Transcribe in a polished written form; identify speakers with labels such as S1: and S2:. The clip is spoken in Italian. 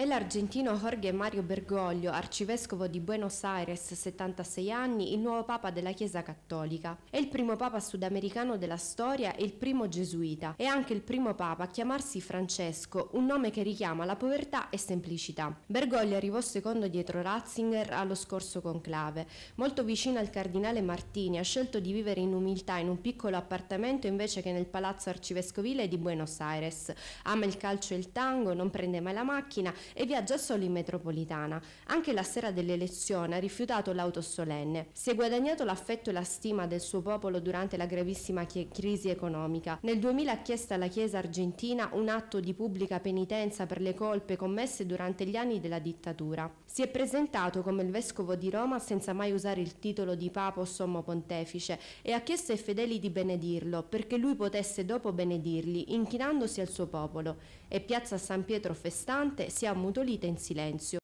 S1: È l'argentino Jorge Mario Bergoglio, arcivescovo di Buenos Aires, 76 anni, il nuovo papa della Chiesa Cattolica. È il primo papa sudamericano della storia e il primo gesuita. È anche il primo papa a chiamarsi Francesco, un nome che richiama la povertà e semplicità. Bergoglio arrivò secondo dietro Ratzinger allo scorso conclave. Molto vicino al cardinale Martini, ha scelto di vivere in umiltà in un piccolo appartamento invece che nel palazzo arcivescovile di Buenos Aires. Ama il calcio e il tango, non prende mai la macchina e viaggia solo in metropolitana. Anche la sera dell'elezione ha rifiutato l'auto solenne. Si è guadagnato l'affetto e la stima del suo popolo durante la gravissima crisi economica. Nel 2000 ha chiesto alla Chiesa argentina un atto di pubblica penitenza per le colpe commesse durante gli anni della dittatura. Si è presentato come il vescovo di Roma senza mai usare il titolo di papa o sommo pontefice e ha chiesto ai fedeli di benedirlo perché lui potesse dopo benedirli inchinandosi al suo popolo. E piazza San Pietro festante si è ammutolita in silenzio.